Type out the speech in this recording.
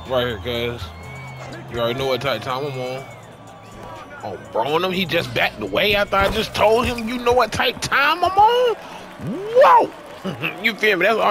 Right here, cuz. You already know what type of time I'm on. Oh, bro, him, he just backed away after I just told him you know what type time I'm on? Whoa! You feel me? That's all.